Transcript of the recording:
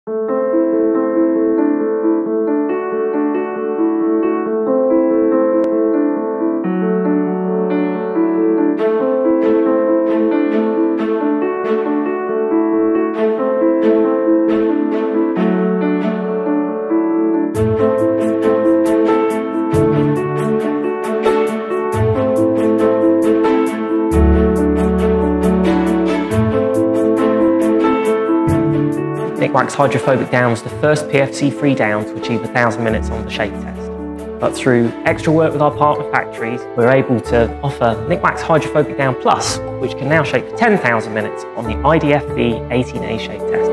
Nikwax Hydrophobic Down was the first PFC-free down to achieve 1,000 minutes on the shake test. But through extra work with our partner factories, we're able to offer Nikwax Hydrophobic Down Plus, which can now shake for 10,000 minutes on the IDFB 18A shake test.